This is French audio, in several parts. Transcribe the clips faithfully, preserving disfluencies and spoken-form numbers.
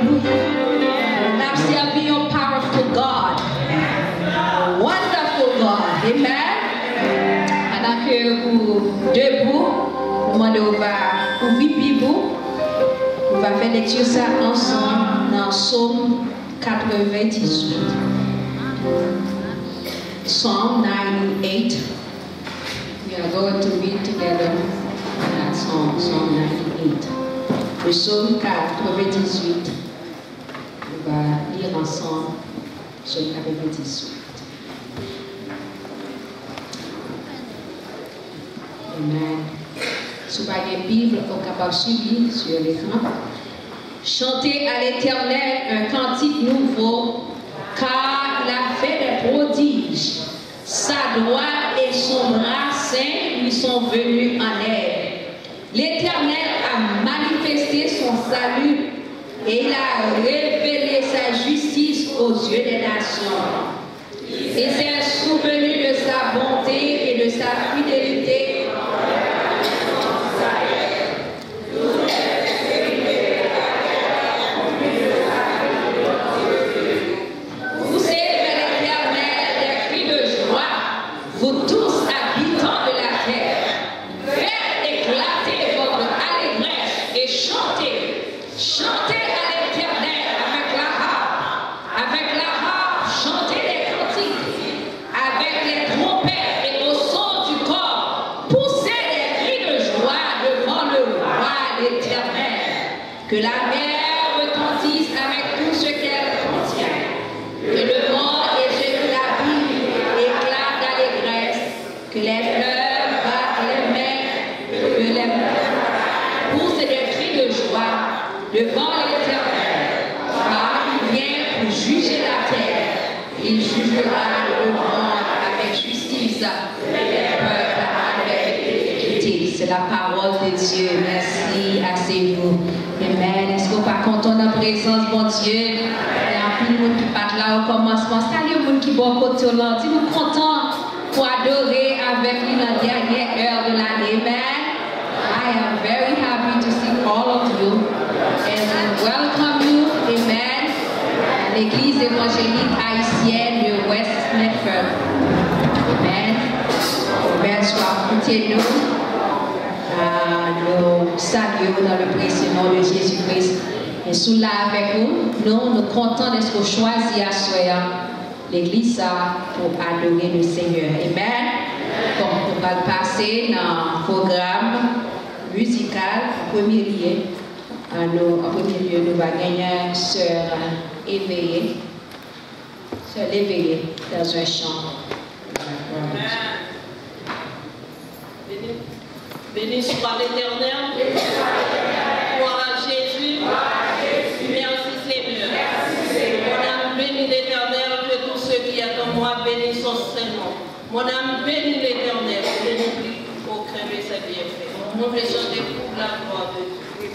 Hallelujah. Now serving a powerful God. A wonderful God. Amen. Pendant que vous debout, vous demandez au va pour vivre, on va faire lecture ça ensemble dans Psaume quatre-vingt-dix-huit. Psalm ninety-eight. We are going to read together that song, Psalm ninety-eight. Le Psaume quatre-vingt-dix-huit. On va lire ensemble Psaume quatre-vingt-dix-huit. Amen. Si vous avez une Bible, vous êtes capable de suivre sur l'écran. Chantez à l'Éternel un cantique nouveau, car il a fait des prodiges. Sa droite et son bras saint lui sont venus en aide. L'Éternel a manifesté son salut et il a révélé sa justice aux yeux des nations. Il s'est souvenu de sa bonté et de sa fidélité. Que la mer retentisse avec tout ce qu'elle contient. Que le monde et ceux qui l'habitent éclatent d'allégresse. Que les fleuves battent les mains. Que les poussent des cris de joie devant l'Éternel. Car il vient pour juger la terre. Il jugera le monde avec justice. Les peuples avec équité. C'est la parole de Dieu. Merci. Asseyez-vous. Amen. Est-ce que vous n'êtes pas content de la présence de mon Dieu? Il y a un peu de monde qui part là au commencement. Salut les gens qui sont côté au lundi. Nous sommes contents pour adorer avec lui dans la dernière heure de l'année. Amen. I am very happy to see all of you and welcome you. Amen. L'église évangélique haïtienne de West Medford. Amen. Amen. Sois nous. Nous saluons dans le précieux nom de Jésus-Christ. Et sous là avec vous, nous nous comptons d'être choisis à soi l'église pour adorer le Seigneur. Amen. Comme on va le passer dans le programme musical, en premier lieu, nous, en premier lieu, nous allons gagner une sœur éveillée, sœur éveillée dans un chant. Béni soit l'Éternel. Gloire à Jésus. Merci Seigneur. Mon âme bénit l'Éternel, que tous ceux qui sont en moi bénissent son Saint-Nom. Mon âme bénit l'Éternel, je n'oublie aucun de ses bienfaits. Nous voulons chanter pour la gloire de Dieu.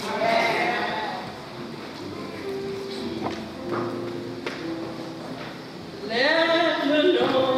Lève le nom.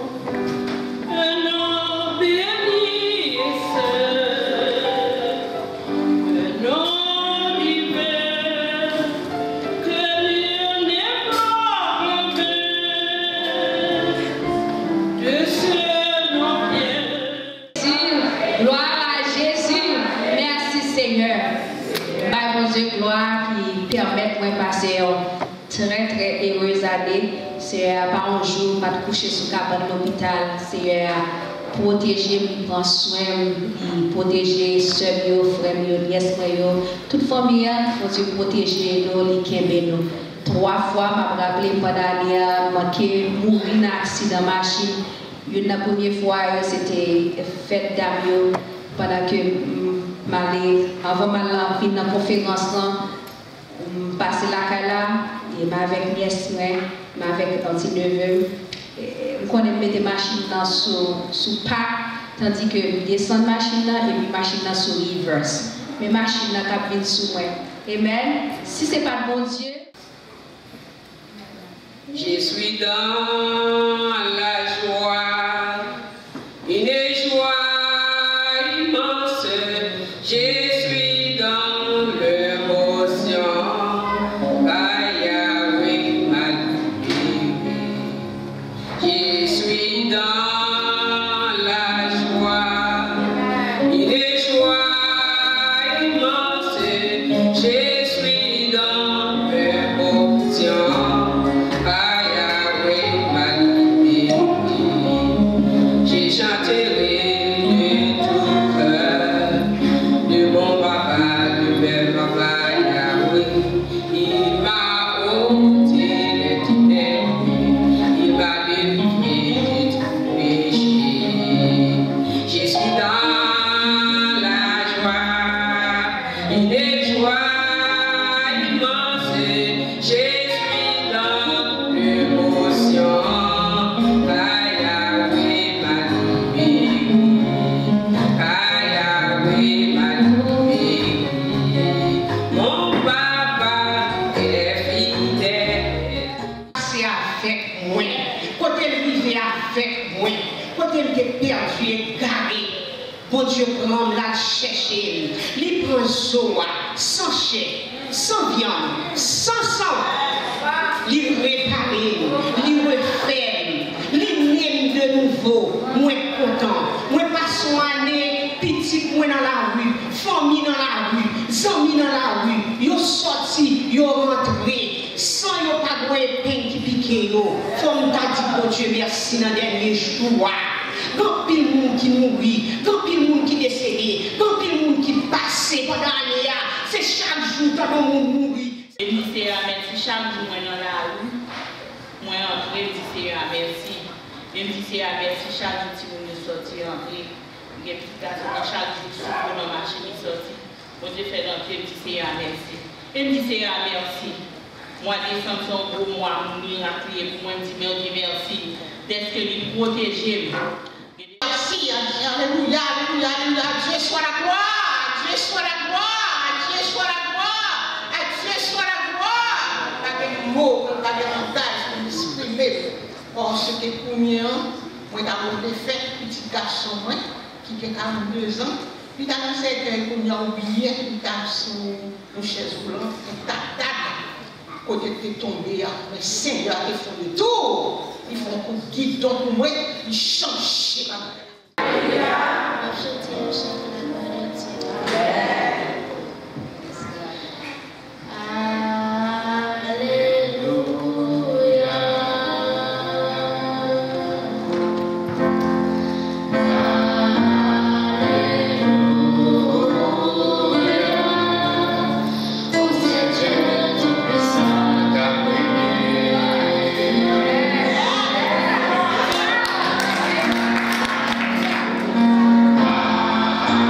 Très très heureuse année. C'est pas un jour, pas de coucher sous cabane de l'hôpital. C'est protéger, prendre soin, protéger ceux, frères, nièces, toute famille, faut se protéger nous, les kembe nous. Trois fois, je me rappelle pendant l'année, manqué mourir dans un accident de machine. Une la première fois, c'était fête d'Amio pendant que m'allais avant ma fin de la conférence, je passais la cala. Et avec nièce, avec un petit neveu, je connais mettre des machines sous pas, tandis que je descends de machine et puis machine sous reverse. Mais machine qui viennent sous moi. Amen. Si ce n'est pas le bon Dieu. Je suis dans la joie, une joie immense. Je suis dans l'émotion. bon Dieu prend la chercher. Il prend soa, sans chair, sans viande, sans sang. Il répare, il refait, il même de nouveau. Moi content. Moi passe une année, petit moi dans la rue, famille dans la rue, amis dans la rue. Yo sorti, yo rentré, sans yo pas de peine qui pique yo. Faut me dire bon Dieu merci dans les derniers jours. Grand pile monde qui mourit, grand pile monde qui décédé, grand pile monde qui passé pendant l'année. C'est chaque jour que le monde mourit. Je dis merci chaque jour dans la rue. Moi entrer, je dis merci. Je dis merci chaque jour que nous sortir entrer. Il y a des personnes chaque jour sur le marché qui sortent. Moi je fais entrer, je dis merci. Je dis merci. Moi descendre son gros moi, mourir à crier pour moi, je dis merci. D'être que lui protéger. Merci, alléluia, alléluia, alléluia. Dieu soit la gloire, Dieu soit la gloire, Dieu soit la gloire, à Dieu soit la gloire. Pas de mots, pas de langage pour m'exprimer. Parce que pour moi, moi j'ai fait petit garçon moi, qui a quarante-deux ans, puis dans un certain qu'on a oublié, il était sur une chaise roulante, et tac, tac, côté de tomber, mais Seigneur, ils font le tour. Ils font un coup de guidon pour moi, ils changent. Ah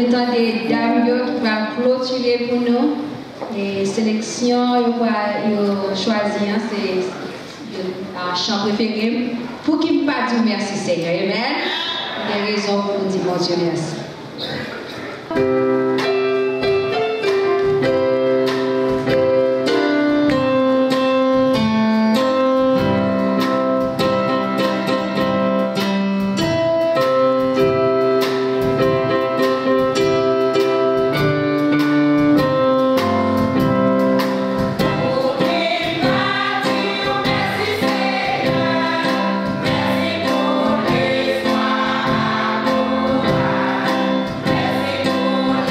temps des dames qui vont clôturer pour nous. Les sélections, ils vont choisir, c'est un chant préféré. Pour qu'ils ne pas dire merci Seigneur. Amen. Des raisons pour nous dire mon Dieu merci. Merci pour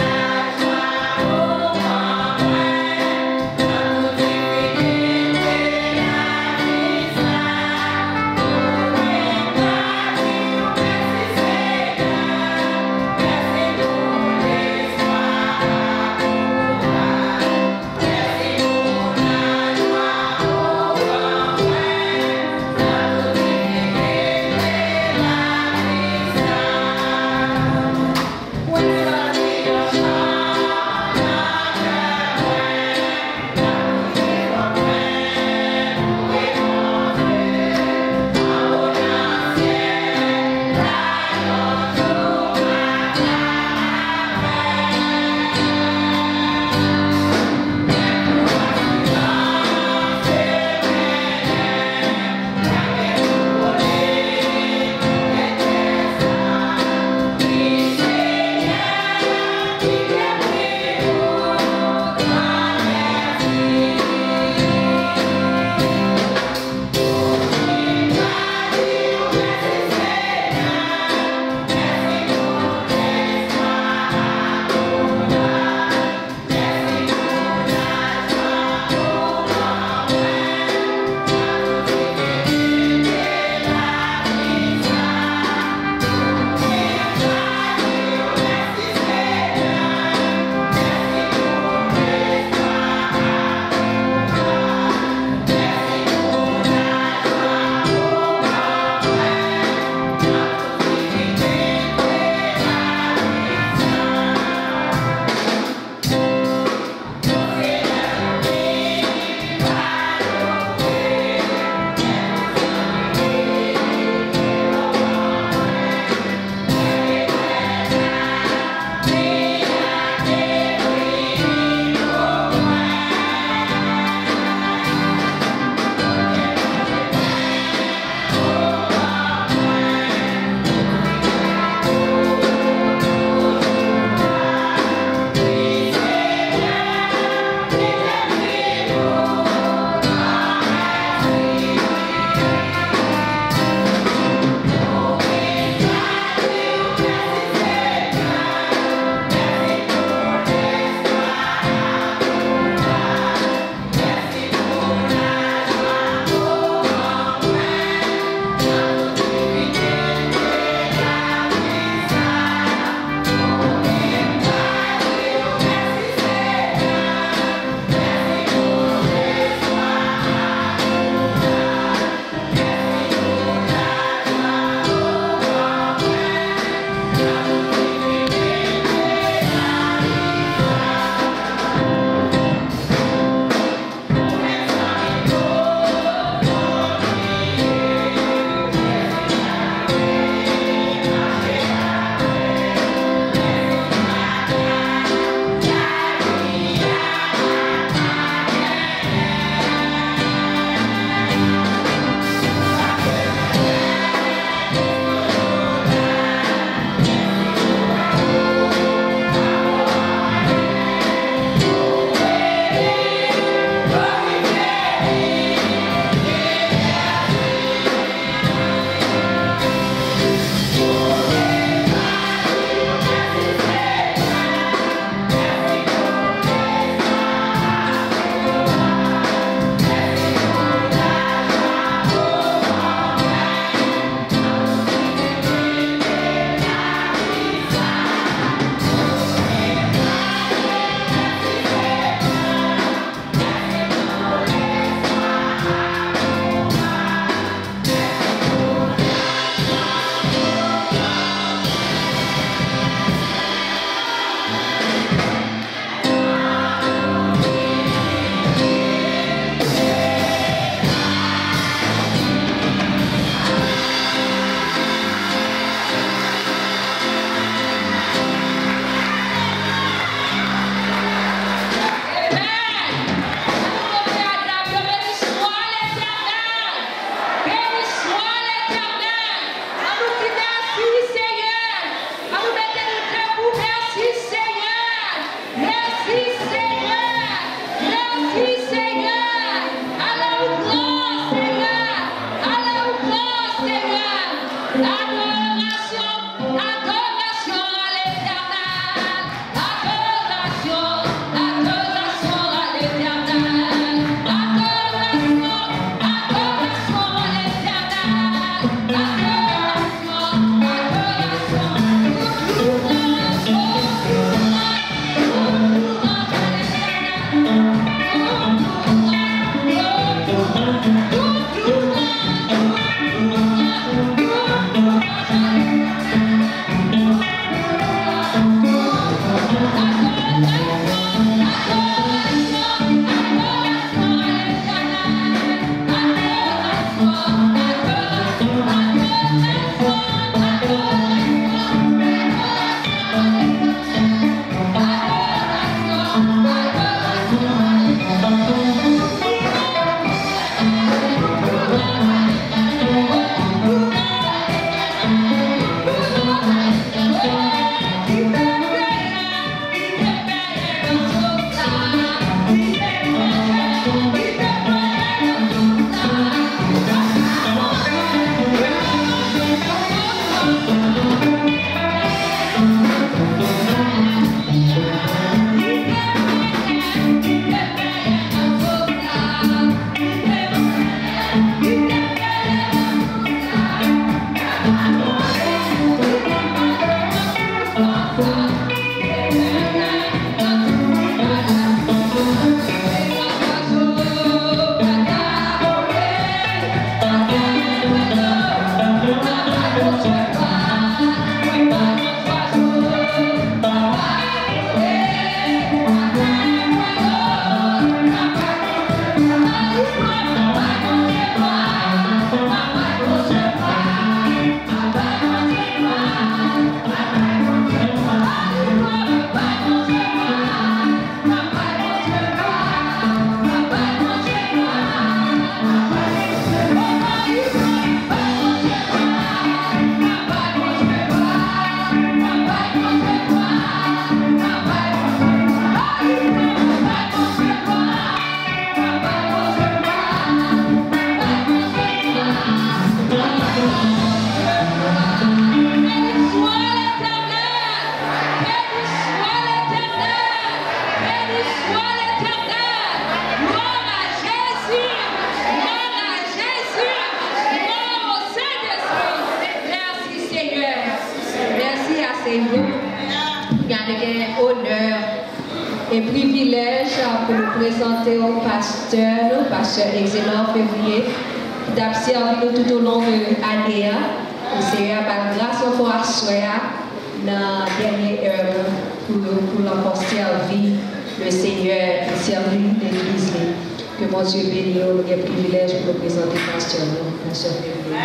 avec honneur et privilège pour nous présenter au pasteur, le pasteur excellent février, d'observer nous tout au long de l'année. C'est par grâce encore à soi, dans la dernière heure, pour, pour encore servir le Seigneur et servir l'Église. Que mon Dieu bénisse, nous avons le privilège pour nous présenter le pasteur, le pasteur février.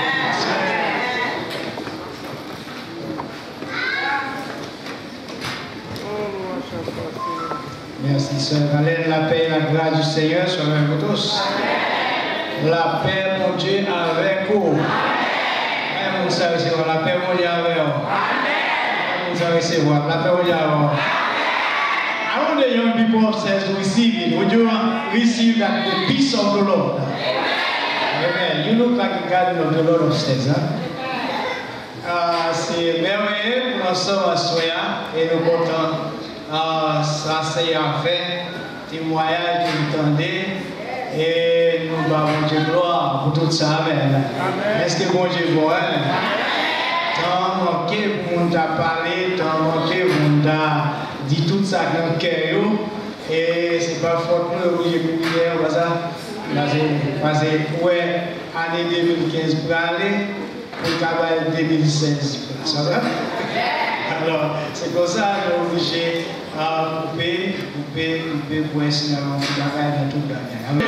Merci, Sœur. Allez, la paix et la grâce du Seigneur soient avec vous tous. Amen. La paix, mon Dieu, avec vous. Amen. Vous savez recevoir la paix, mon Dieu, avec vous. Amen. Vous savez recevoir la paix, mon Dieu, avec vous. I want the young people upstairs to receive it. Would you receive that the peace of the Lord? Amen. You look like a garden of the Lord upstairs, huh? Uh, C'est merveilleux pour nous sommes à Soya et nous comptons. Ah, ça c'est en fait témoignage que vous entendez et nous avons Dieu gloire pour tout ça. Amen. Est-ce que bon Dieu voit? Tant manqué pour nous parler, tant manqué pour nous dit tout ça dans le cœur et c'est pas faute pour nous que prière parce que parce que ouais année deux mille quinze pour aller pour travailler deux mille seize. Alors, c'est comme ça qu'on est obligé à couper, couper, couper pour essayer de travailler dans toute l'année.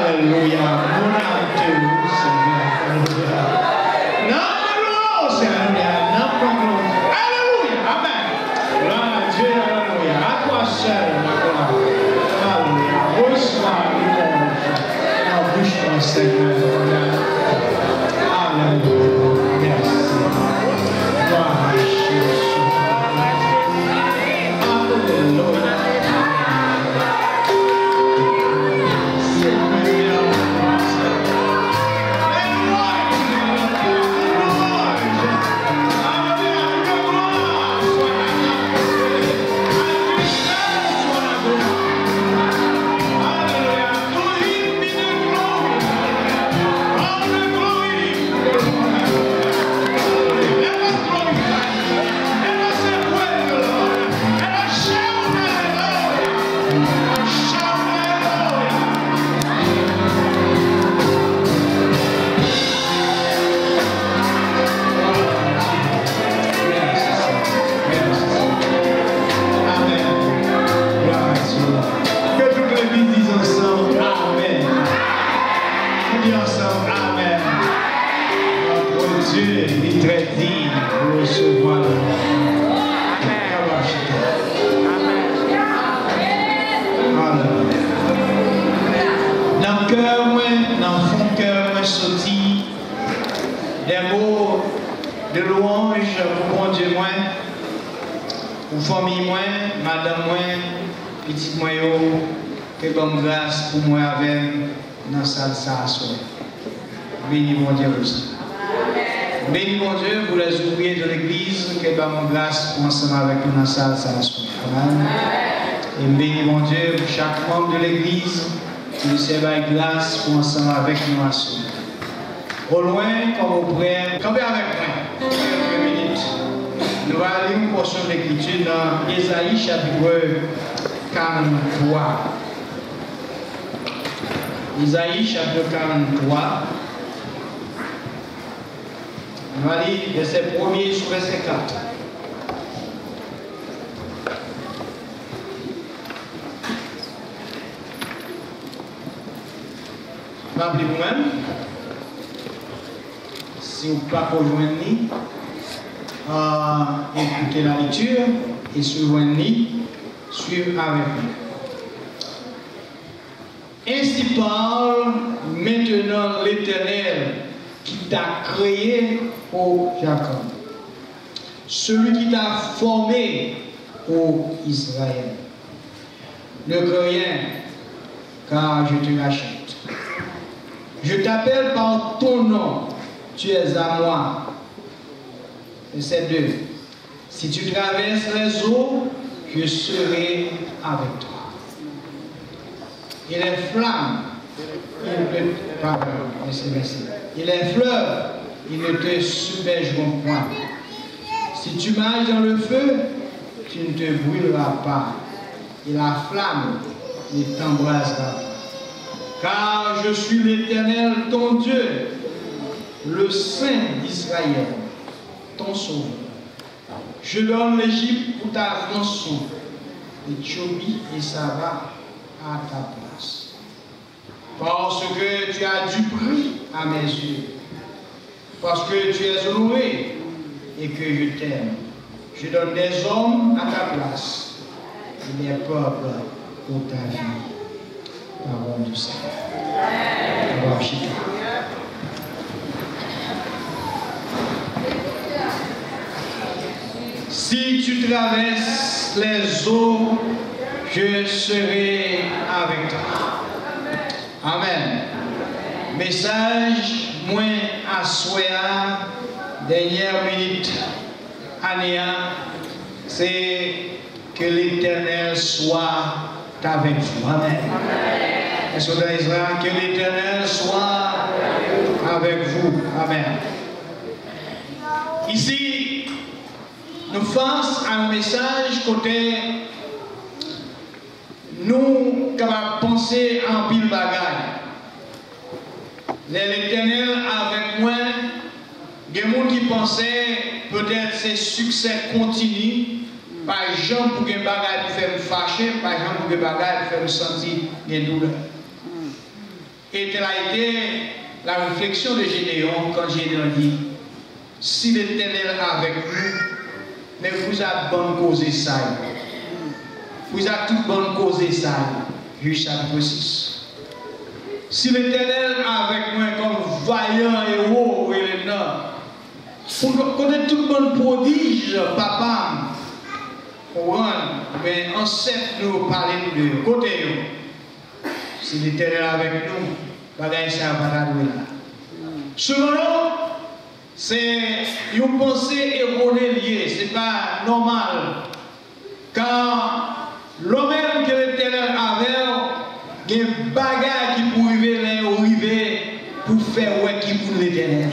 Alléluia. Mon âme te loue, Seigneur. Alléluia. Non, non, Seigneur. Non, non, non. Alléluia. Amen. Gloire à Dieu. Alléluia. À toi seul, la gloire. Alléluia. Reçois louange. En bouche ton Seigneur. Alléluia. Merci. Gloire à Jésus. Alléluia. De louange pour mon Dieu, moi, pour famille, moi, madame, moi, petite moi, que bonne grâce pour moi avec dans sa salle. Béni mon Dieu aussi. Béni mon Dieu pour les ouvriers de l'église, que bonne grâce pour ensemble avec nous dans sa salle. Amen. Et béni mon Dieu pour chaque membre de l'église, qui nous serve avec grâce pour ensemble avec nous à soi. Au loin, comme au près, campez avec moi. Quelques minutes. Nous allons lire une portion de l'écriture dans Ésaïe chapitre quarante-trois. Ésaïe chapitre quarante-trois. Nous allons lire verset premier sur verset quatre. Rappelez vous-même. Si vous ne pouvez pas rejoindre, euh, écoutez la lecture et suivez-nous, suivez avec nous. Ainsi parle maintenant l'Éternel qui t'a créé, ô Jacob, celui qui t'a formé, ô Israël. Ne crains rien, car je te rachète. Je t'appelle par ton nom. Tu es à moi. Verset deux. Si tu traverses les eaux, je serai avec toi. Et les flammes, ils ne te, pardon, et les fleuves, ils ne te submergeront point. Si tu marches dans le feu, tu ne te brûleras pas. Et la flamme ne t'embrasera pas. Car je suis l'Éternel, ton Dieu, le Saint d'Israël, ton sauveur. Je donne l'Égypte pour ta rançon, l'Éthiopie et Saba à ta place. Parce que tu as du prix à mes yeux, parce que tu es honoré et que je t'aime. Je donne des hommes à ta place et des peuples pour ta vie. Parole du Seigneur. Parole Chicago. Si tu traverses les eaux, je serai avec toi. Amen. Message moins à souhait, dernière minute, année, c'est que l'Éternel soit avec vous. Amen. Est-ce que que l'Éternel soit avec vous. Amen. Ici, nous faisons un message côté nous capables de penser en pile bagaille. L'Éternel avec moi, il y a des gens qui pensaient peut-être c'est succès continu, par exemple pour que bagaille pour faire me fâcher, par exemple pour que bagaille pour faire me sentir des douleurs. Et telle a été la réflexion de Gédéon quand Gédéon dit, si l'Éternel est avec nous, mais vous avez bonne cause ça. Vous avez toute bonne cause ça. Juge chapitre six. Si l'Éternel est avec moi comme vaillant héros, pour connaître tout bonne prodige, papa, mais ancêtre nous parler de côté. Si l'Éternel est avec nous, bagaille ça va pas là. Selon nous, c'est une pensée erronée liée, ce n'est pas normal. Car l'homme même que l'Éternel avait, il y a des bagages qui pour arriver là, arriver pour faire ouais qui pour l'Éternel.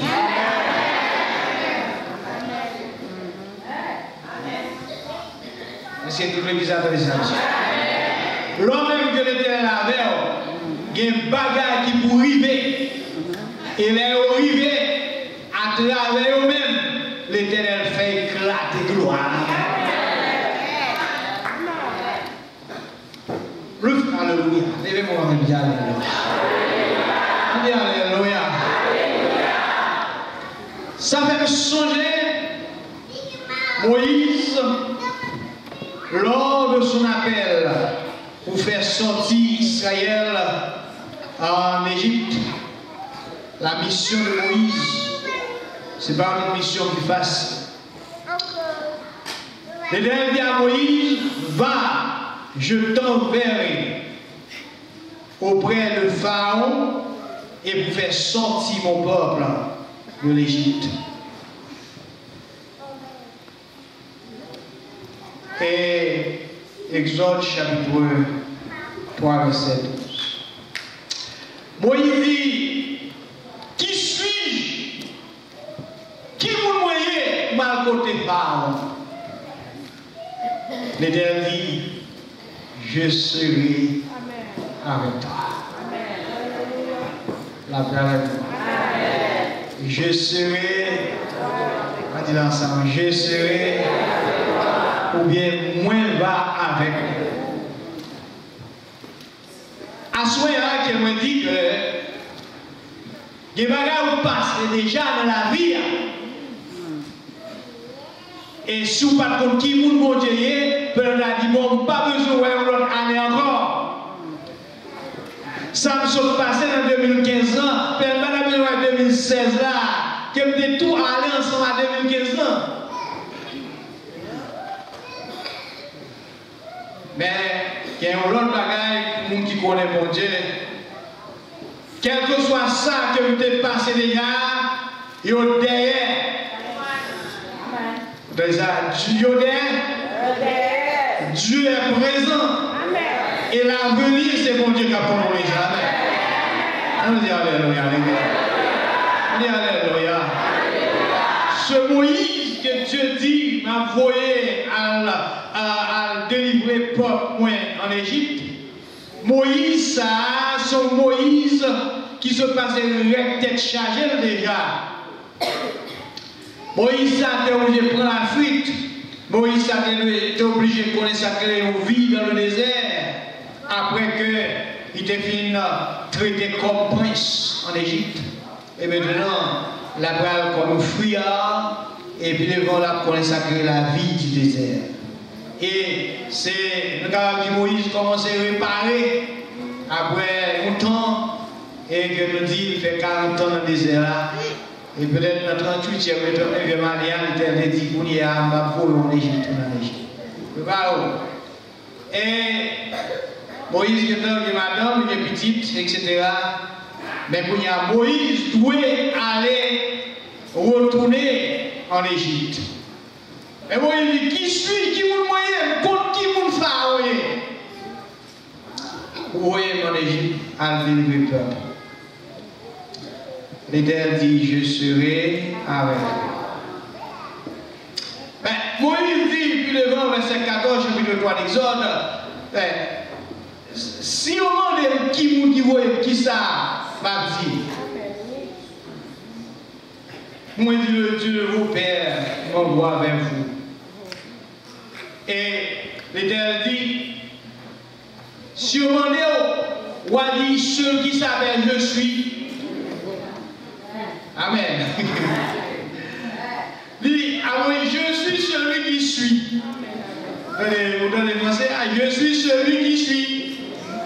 C'est tout l'église à ça. L'homme même que l'Éternel avait, il y a des bagages qui pour arriver. Et là, arrivé, à travers eux-mêmes, l'Éternel fait éclater gloire. Alléluia. Levez-moi avec bien. Alléluia. Alléluia. Ça fait me songer Moïse lors de son appel pour faire sortir Israël en Égypte. La mission de Moïse, ce n'est pas une mission qui fasse. L'Éternel dit à Moïse, va, je t'enverrai auprès de Pharaon et pour faire sortir mon peuple de l'Égypte. Et Exode chapitre trois, verset douze. Moïse dit, qui suis-je? Qui vous voyez mal côté Pharaon? L'Éternel dit, je serai avec toi. La parole. Je serai, on dit ensemble, je serai, ou bien moi va avec vous. À ce moment-là, qu'elle me dit que les bagages passent déjà dans la vie. Et si vous ne savez pas qui vous mon Dieu, vous avez dit, bon, pas besoin de l'autre année encore. Ça me soit passé dans deux mille quinze ans, puis pas besoin de deux mille seize là, que vous tout aller ensemble à deux mille quinze ans. Mais il y a un autre bagage pour nous qui connaissent mon Dieu. Quel que soit ça que vous avez passé déjà, il y a derrière. Dieu est Dieu est présent. Et l'avenir, c'est mon Dieu qui a promis jamais. On dit Alléluia. On dit Alléluia. Ce Moïse que Dieu dit m'a envoyé à, à, à délivrer le peuple en Égypte. Moïse, ça, son Moïse qui se passait une tête chargée déjà. Moïse a été obligé de prendre la fuite. Moïse a été obligé de consacrer une vie dans le désert. Après qu'il était fini traité comme prince en Égypte. Et maintenant, la balle comme un fuyard. Et puis devant la consacrer la vie du désert. Et c'est le cas de Moïse commence à réparer après un temps. Et que nous dit, il fait quarante ans dans le désert là. Et peut-être dans trente-huitième, le Marianne était dit qu'on y a un peu en Égypte. Et Moïse qui est madame, il est petite, et cetera. Mais qu'on y a Moïse doit aller retourner en Égypte. Et Moïse dit, qui suis, qui vous moyen, contre qui vous pharaon? Vous voyez en Égypte, à délivrer le peuple. L'Éternel dit, je serai avec vous. Ben, Moïse dit, puis devant verset quatorze, chapitre trois d'Exode, ben, si on demande qui vous dit, qui ça, m'a dit, moi dit le Dieu de vos pères, m'envoie vers vous. Et l'Éternel dit, si on demande ou a dit celui qui s'appelle je suis. Amen. Dit, ah oui, je suis celui qui suis. Vous donnez français, ah, je suis celui qui suis.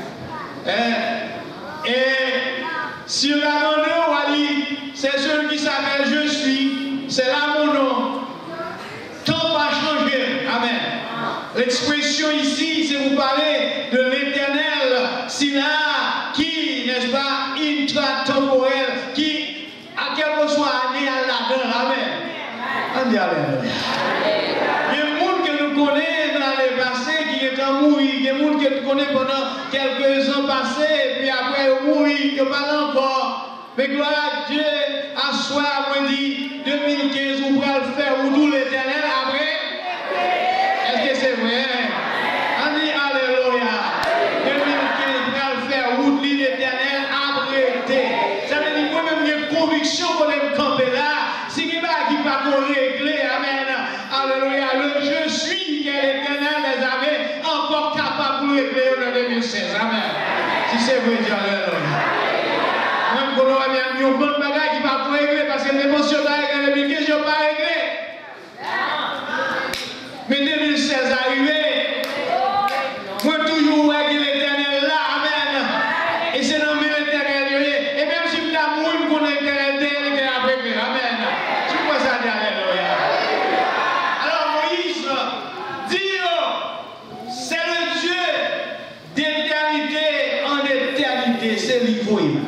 Et, et si on a mon nom, on a dit, c'est celui qui s'appelle je suis. C'est là mon nom. Tout va changer. Amen. L'expression ici, c'est vous parler de l'éternel, Sina, qui, n'est-ce pas, intratemporel, qui, à quel que soit année, à la dedans. Amen. On dit Amen. Il y a des gens que nous connaissons dans le passé qui est en mourir. Il y a des gens que nous connaissons pendant quelques ans passés, puis après ils mourent, ils ne parlent encore. Mais gloire à Dieu, à soi, moi dit, deux mille quinze, vous pourrez le faire, vous tout l'éternel après. Est-ce que c'est vrai? On dit Alléluia. deux mille quinze, vous pourrez le faire, vous tout l'éternel après. Ça veut dire moi-même, j'ai une conviction pour me camper là. Si il n'y a pas qui va régler, amen. Alléluia. Le je suis qui est l'éternel des armées, encore capable de régler en deux mille seize. Amen. Si c'est vrai, Dieu, Alléluia. Même quand on a mis un bon bagage qui va régler parce que l'émotion là, deux mille quinze, je ne vais pas régler. Mais deux mille seize arrivé, moi toujours régler l'éternel là, amen. Et c'est dans l'éternel. Et même si je suis amoureux, je connais l'éternel, l'éternel après, amen. Tu vois ça, Alléluia. Alors Moïse dit, c'est le Dieu d'éternité en éternité, c'est l'Ivoire.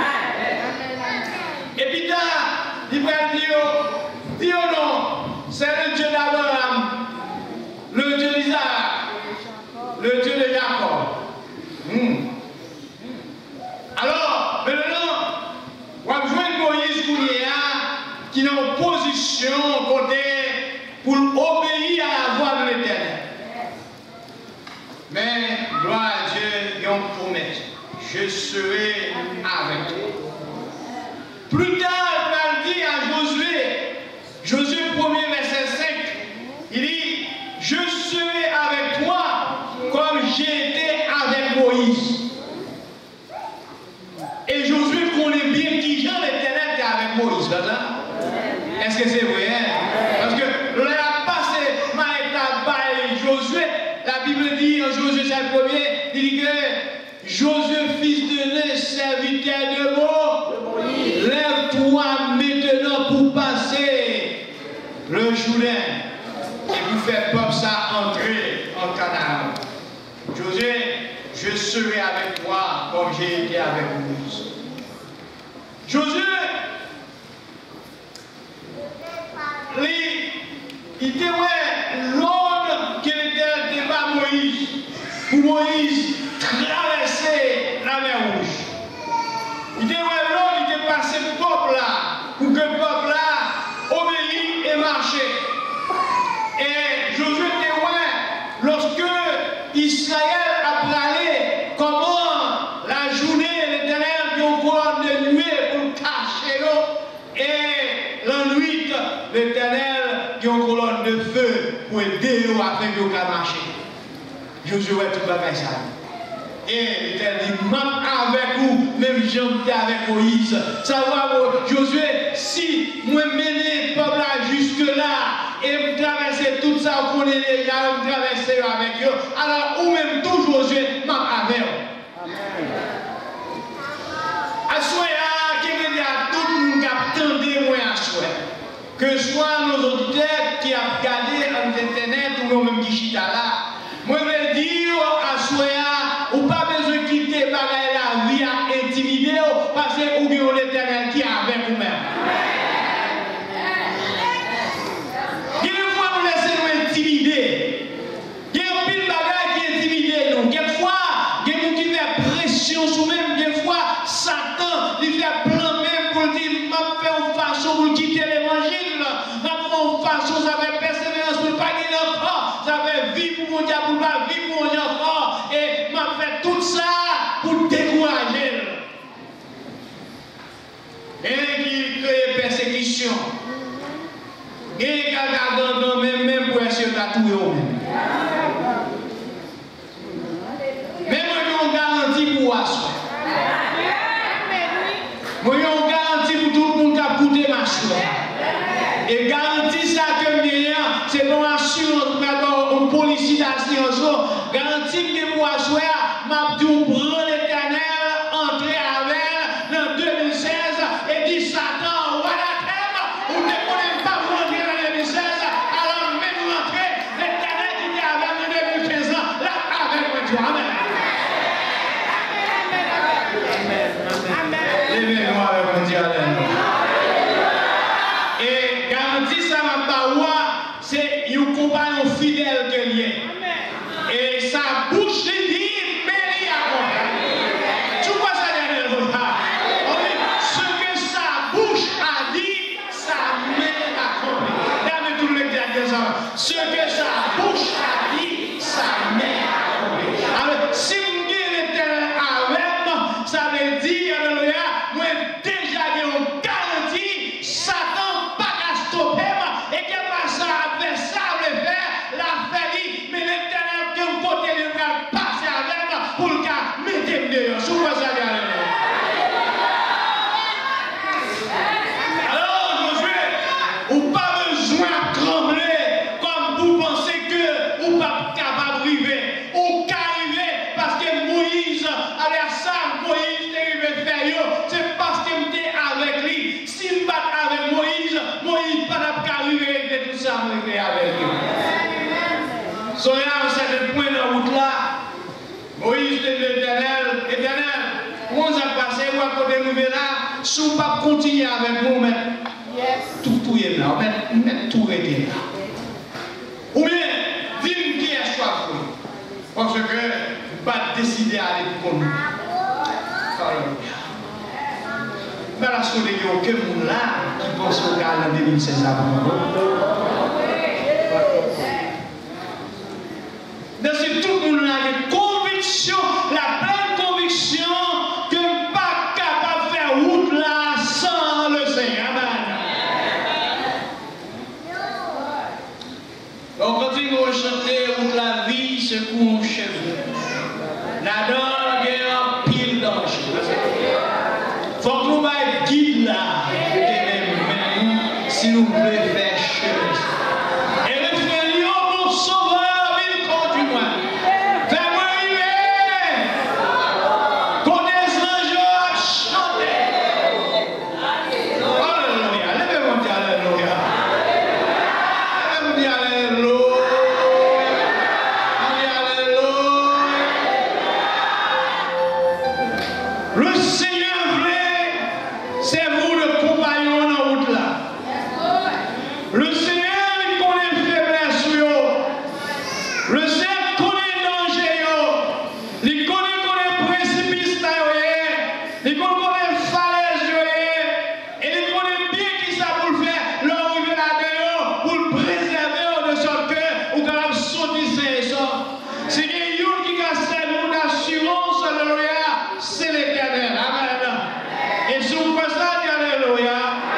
Et puis là, il va dire, dire non, c'est le Dieu d'Abraham, le Dieu d'Isaac, le Dieu de Jacob. Hmm. Alors, maintenant, on va jouer Moïse qui est en position côté pour obéir à la voix de l'Éternel. Mais, gloire à Dieu, il y a une promesse. Je serai avec toi. Plus tard, il dit à Josué, Josué premier verset cinq, il dit, je serai avec toi comme j'ai été avec Moïse. Et Josué connaît bien qui Jean l'Éternel était avec Moïse. Est-ce que c'est vrai? Parce que là, passé, Josué, la Bible dit en Josué chapitre premier, il dit que Josué, fils de Nun, serviteur de Moïse, lève-toi maintenant pour passer le Jourdain et vous faire peuple ça entrer en Canaan. Josué, je serai avec toi comme j'ai été avec Moïse. Josué, il était l'ordre qui était devant Moïse, pour Moïse traverser la mer Rouge. Il était l'ordre qui était passé le peuple là, pour que le peuple là obéisse et marche. Et Josué était lorsque Israël a parlé comment la journée l'Éternel qui ont encore de nuit pour cacher l'eau et la nuit l'Éternel qui ont colonne de feu pour aider eux afin qu'ils puissent marcher. Josué tout bagage ça. Et l'Éternel dit, même avec vous, même j'étais avec Moïse. Ça va, Josué, si moi mener le peuple jusque là et me traverser tout ça, vous connaissez déjà, me traverser avec eux, alors ou même tout Josué, même avec eux. Amen. À souhait, qui veut dire à tout le monde qui attendait moi à souhait. Que ce soit nos auditeurs qui ont regardé sur Internet ou nous-mêmes qui chita là, moi je veux dire à souhait, ou pas besoin de quitter la vie à intimider parce que vous avez l'Éternel qui est avec vous-même. Quelquefois nous laissons nous intimider. Il y a un pile de bagages qui intimident nous. Quelquefois, il y a des gens qui font pression sur nous-mêmes. Quelquefois, Satan lui fait plan même pour dire, je vais faire une façon pour quitter l'évangile. Je vais faire une façon, ça va persévérance pour ne pas gagner encore. Ça va vivre pour mon diable, pour ne pas vivre pour mon diable encore. Et je vais faire tout ça pour décourager. Et qui crée persécution. Et qui a même même pour essayer de tout même. Mais moi, je garantis pour asseoir. Et garantie ça que bien, c'est pour assurance, une police d'assurance, garantie que pour assurer, m'a dit on prend l'éternel, entrer avec dans deux mille seize et dit Satan, voilà thème, ou ne connaît pas pour entrer dans deux mille seize, alors même rentrer, l'éternel qui était avec nous deux mille quinze ans, là avec moi, Dieu. Amen. Levez-nous avec mon Dieu. Et garantie ça m'a pas c'est un compagnon fidèle que lié. Et sa bouche dit, mais il accompagne. Tu vois ça derrière le ce que sa bouche a dit, sa main accompagne. Regardez tout le monde ce que sa bouche a dit, sa main accompagne. Alors, si vous dites l'éternel avec moi, ça veut dire, alléluia, moi déjà une garantie, Satan pas qu'à stopper, et que pas ça, adversaire le faire, la fait, mais l'éternel qui est côté de va passer avec moi pour le cas, mettez-le dehors. Sous quoi ça vient alors, Josué, ou pas besoin de trembler comme vous pensez que ou pas capable de vivre, ou qu'arriver parce que Moïse, avec ça, Moïse est arrivé de faire, c'est parce qu'il était avec lui. S'il bat avec Moïse, Moïse pas qu'arriver de tout ça, il est avec lui. Soyez à un certain point dans la route là, Moïse dit l'éternel, éternel, où on a passé, où à côté nous là, si on ne pas continuer avec nous, mais tout tout est là, mais tout est là. Ou bien, dis-moi qui est choisi, parce que vous pas décider à aller pour nous. Alléluia. Mais la chose est qu'il y a aucun monde là qui pense au gars en deux mille seize avant. Donc c'est tout le monde là qui a conviction, la pleine conviction que je ne suis pas capable de faire route là sans le Seigneur. Donc quand il va chanter route la vie, c'est pour un chef. Là-dedans, il y a un pile d'ange. Il faut que nous ayons guide là. Si nous voulons faire chemin. Et le Seigneur, mon sauveur, il conduit-moi. Fais-moi arriver. Connais l'ange chanter. Alléluia. Levez-moi dire Alléluia. Levez-moi dire Alléluia. Alléluia. Le Seigneur voulait, c'est vous le compagnon dans la route là. Le Seigneur il connaît les faiblesses. Le Seigneur connaît les dangers. Il connaît les précipices. Il connaît les falaises. Et il connaît bien qui ça pour le faire. L'arriver là-dedans pour le préserver de sorte que vous allez sortir ça. C'est quelqu'un qui a servi d'assurance. Alléluia. C'est l'éternel. Amen. Et si vous faites ça, alléluia.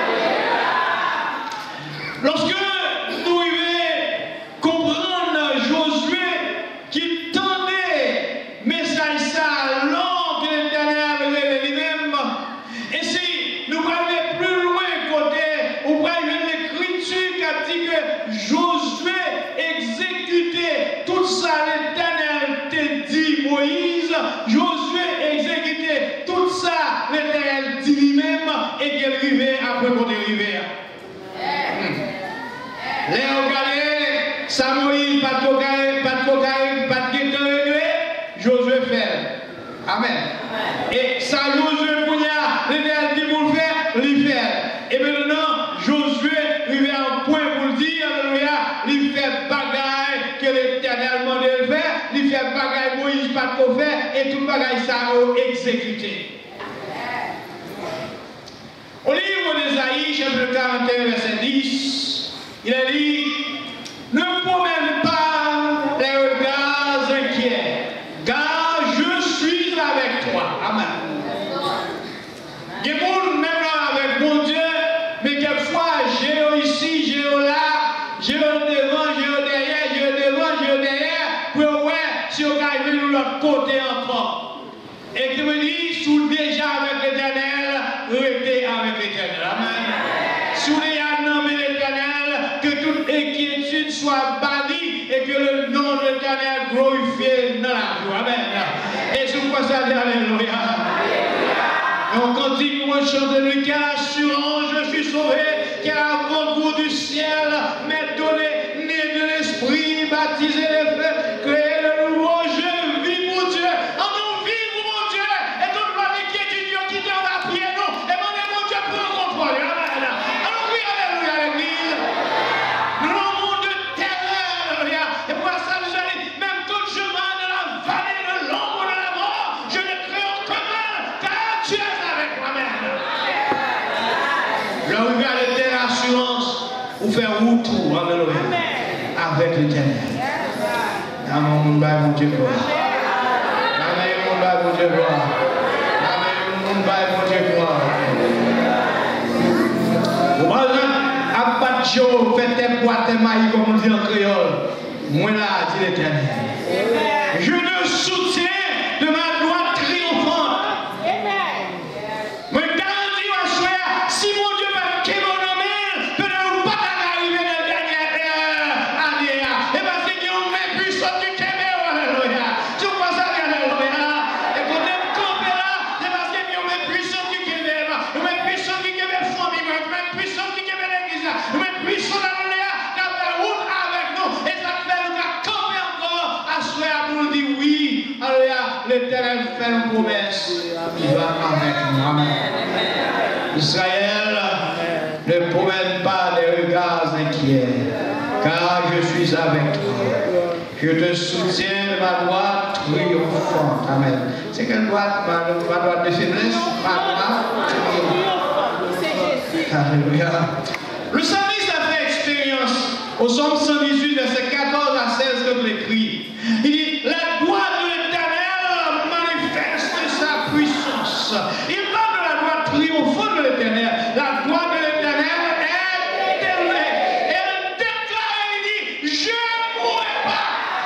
Lorsque nous arrivons comprendre Josué qui tendait message ça long que l'éternel avait lui-même, et si nous allons plus loin côté, on va arriver l'écriture qui a dit que Josué exécutait tout ça l'éternel te dit Moïse, Josué exécutait tout ça l'éternel dit lui-même et qu'il arrivait après qu'on est arrivé. Les regardez, ça Moïse, pas de cocaïne, pas de cocaïne, pas de guetteur réglé, Josué fait. Amen. Et ça Josué Bounia, l'éternel dit pour le faire, il fait. Et maintenant, Josué, il est à un point pour le dire, alléluia, il fait bagaille que l'éternel m'a de le faire, il fait bagaille Moïse, pas de faire, et tout bagaille ça a exécuté. Au livre d'Ésaïe, chapitre quarante et un, verset dix, il a dit, ne promène pas les regards inquiets, car je suis avec toi. Amen. Il y a des gens même avec mon Dieu, mais quelquefois, j'ai ici, j'ai là, j'ai devant, j'ai derrière, j'ai devant, j'ai derrière, pour ouais, si on arrive de l'autre côté encore. Et qui me dit, si vous déjà avec l'éternel, restez avec l'éternel. Amen. Si vous êtes nommé l'éternel, inquiétude soit bannie et que le nom de l'Éternel glorifié dans la vie. Amen. Et c'est pourquoi ça dit alléluia. Et on continue à chanter lui, quelle assurance, je suis sauvé, quel avant-goût du ciel m'est donné, né de l'esprit, baptisé de feu, créé de nouveau, je vis pour Dieu. En nous vivre pour Dieu. Et toute la inquiétude qui te va pied nous. Et mon Dieu pour le contrôle. Amen. Alors oui, alléluia, l'église. Nous avons un monde de terreur, alléluia. Et pour ça, nous allons, même tout chemin de la vallée de l'ombre de la mort, je ne crains aucun mal, car tu es avec moi-même. Le regard de telle assurance, vous faire retour, alléluia, avec l'éternel. Dans mon monde, mon Dieu, gloire. Dans mon monde, mon Dieu, gloire. Dans mon monde, mon Dieu, gloire. Abatcho, faites tes boîtes, tes mailles, comme on dit en créole. Moi là, dit l'éternel. Je te soutiens de ma droite triomphante. Moi, garantis à soi, si mon Dieu va quitter mon homme, peut-être pas arriver dans la dernière année. Et parce qu'il y a un mépris sur du Québec, alléluia. Tu vois ça, alléluia. Et quand on est campé là, c'est parce qu'il y a un mépris sur du Québec. Un mépris sur du Québec, famille, un mépris sur du Québec, l'église. Un mépris sur la lumière, qui a fait route avec nous. Et ça fait nous camper encore à soi pour nous dire oui. Alléluia. L'Éternel fait une promesse. Il va avec nous. Amen. Israël ne promène pas des regards inquiets, car je suis avec toi. Je te soutiens de ma droite triomphante. Amen. C'est quelle droite? Ma, ma droite de faiblesse? Ma droite triomphante. Alléluia. Le psalmiste a fait expérience au psaume cent dix-huit, verset quatorze à seize, comme l'écrit. Il dit, la droite de l'Éternel manifeste sa puissance. Il parle de la droite triomphante de l'Éternel. La droite de l'Éternel est éternelle. Et elle déclare, il dit, je ne mourrai pas.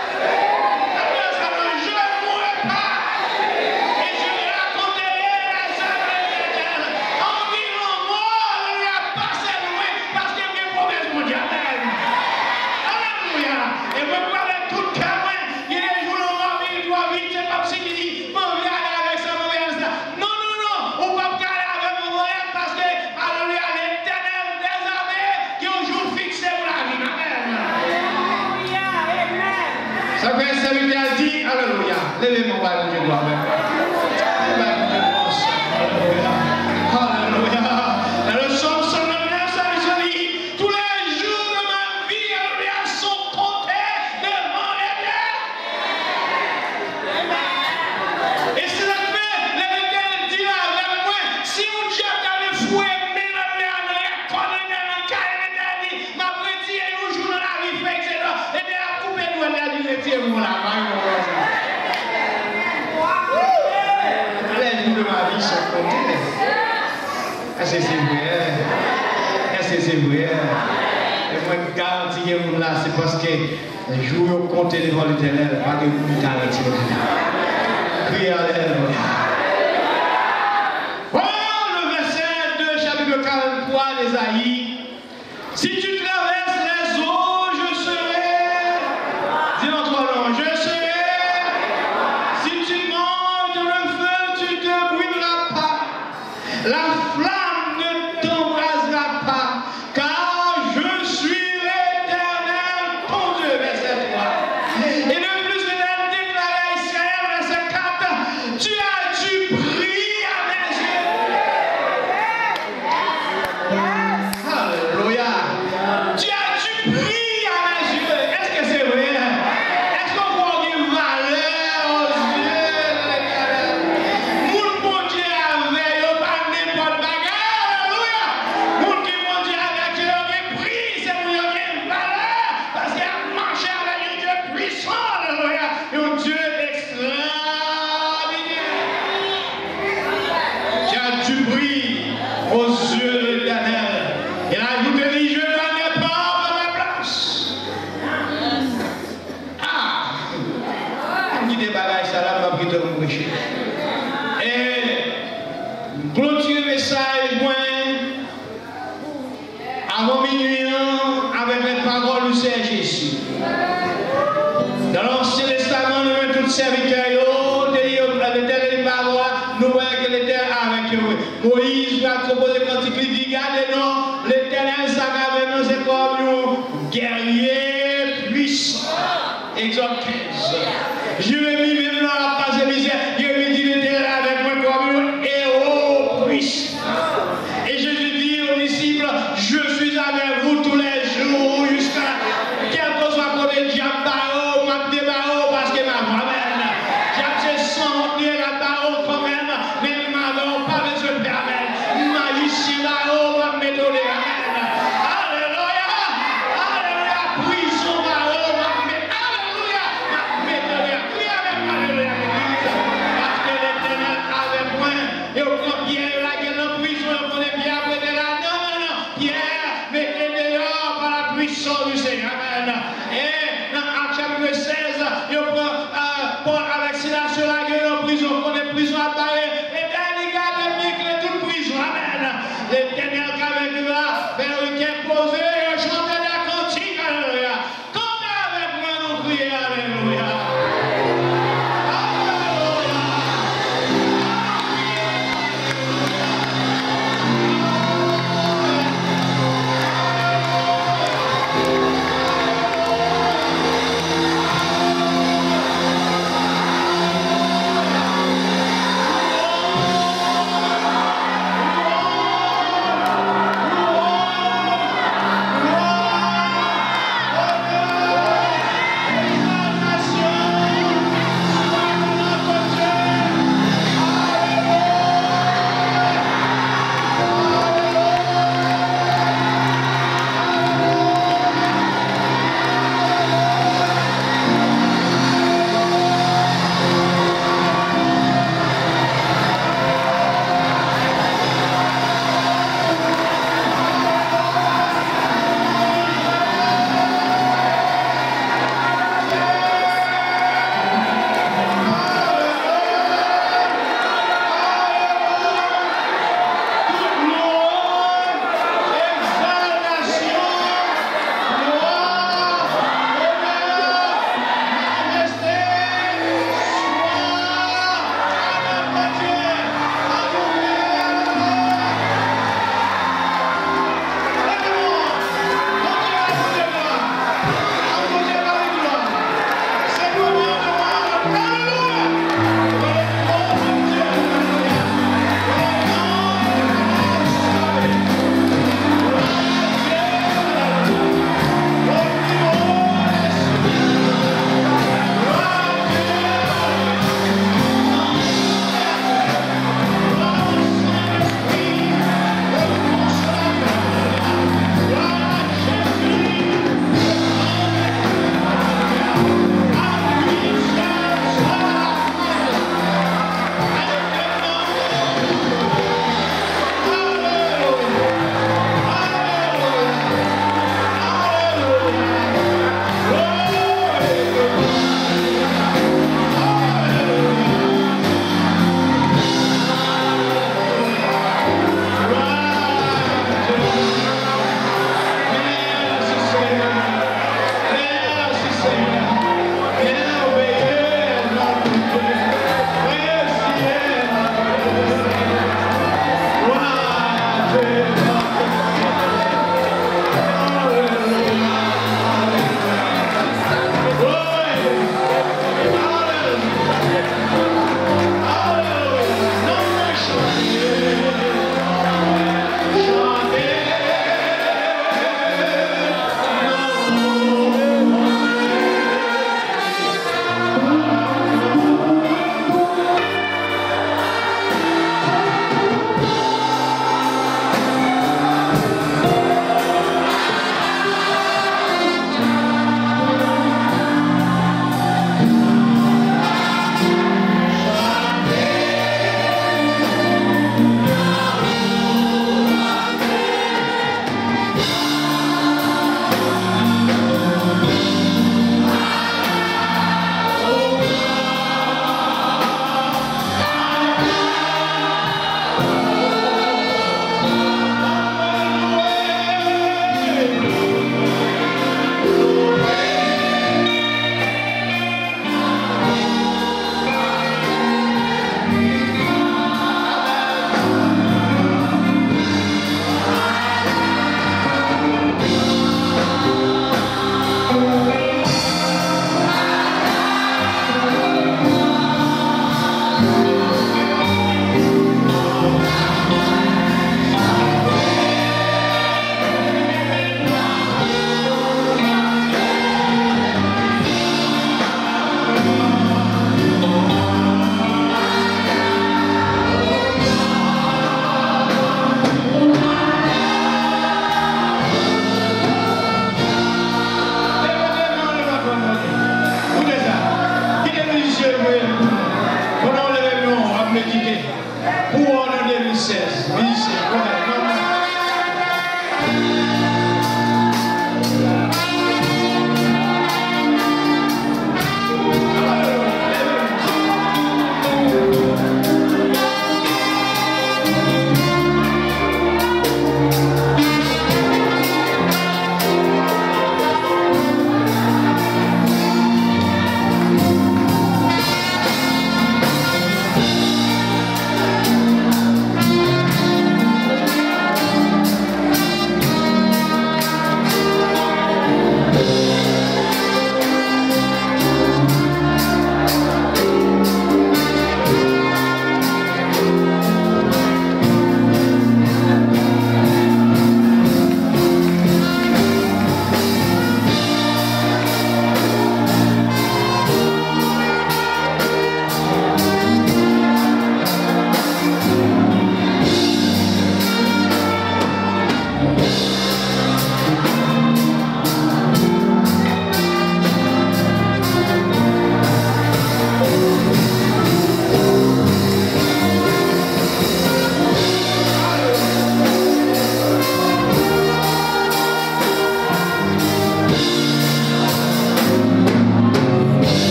Je ne mourrai pas. Et je raconterai les œuvres de l'Éternel. En vivant mort, il n'y a pas assez loin parce qu'il y a une promesse mondiale. Alléluia. Et vous parlez tout le cas, il y a des jours où on va vivre, on va vivre, c'est pas si qui dit, mon vieux aller avec ça, mon vieux ça. Non, non, non, on va pas aller avec mon vieux parce que, alléluia, l'Éternel des armées qui ont un jour fixé pour la vie. Amen. Ça fait un serviteur a dit, alléluia, levez mon bas, mon Dieu, gloire. Alléluia. Alléluia. Dans le psaume cent neuf, ça dit, tous les jours de ma vie, alléluia, sont comptés devant l'Éternel. Et c'est la fait, l'Éternel dit là avec moi, si on Dieu avait foué, mais l'Éternel a connu dans le cas, l'Éternel dit, ma prédit et un jour dans la vie, fait que c'est là, l'Éternel a coupé nous, l'Éternel dit, retirez-moi là, les jours de ma vie sont comptés. Est-ce que c'est vrai? Est-ce que c'est vrai? Et moi, je garantis que vous là, c'est parce que les jours où vous comptez devant l'Éternel, pas que vous garantis. Criez alléluia. Oh, le verset deux, chapitre quarante-trois d'Ésaïe. Si tu traverses les eaux, je serai. Dis dans ton nom, je serai. Si tu manges dans le feu, tu ne te brûleras pas. La flamme ne t'embrasera pas, car je suis l'Éternel, ton Dieu, verset trois. Et de plus, l'Éternel déclarait à Israël, verset quatre, tu as du prix à mes yeux. Alléluia. Tu as du prix à mes yeux. Est-ce que c'est vrai? Est-ce qu'on voit une valeur aux yeux de l'Éternel? Mon bon Dieu avec eux, pas n'importe bagarre. Alléluia. Mon qui bon Dieu avec eux, il y a un prix, c'est pour y avoir une valeur. Parce qu'il a marché avec un Dieu puissant. Alléluia. Un Dieu extraordinaire. Tu as du prix aux yeux de l'Éternel. Et là, vous te dites, je n'en ai pas à ma place. serviteurs, l'Éternel parole, nous voyons que l'Éternel avec eux. Moïse va composer quand il dit, regardez-nous, l'Éternel s'aggrave nous, c'est comme un guerrier puissant. Exode quinze. Jérémie, maintenant, la phrase de misère, Jérémie dit, l'Éternel avec moi comme un héros puissant. Et Jésus dit aux disciples, je suis avec vous tous les jours jusqu'à quel que soit côté diable, ma débarreau, parce que ma voix même. J'ai sans honte, la barreau quand même, mais ma voix pas besoin de permettre. Magicien barreau, ma méthode, amen. Alléluia, alléluia, prison barreau, ma méthode, alléluia, ma méthode, crie avec moi, alléluia, parce que l'Éternel avec moi, et au grand Pierre, là, qui est en prison, on connaît Pierre, après là, non, non, non, Pierre, mettez dehors par la puissance du Seigneur, amen. Et dans Acte chapitre seize, il prend Paul avec Silas sur la gueule en prison, qu'on est prison à Paris, et bien il garde bien que toute prison, amen. L'Éternel qui avec nous là, vers le quai posé, chanter la cantique, alléluia. Quand avec moi nous crier, alléluia. Alléluia.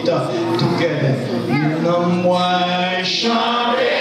it uh, together. Non moi chanter.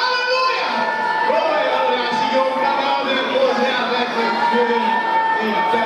Yeah.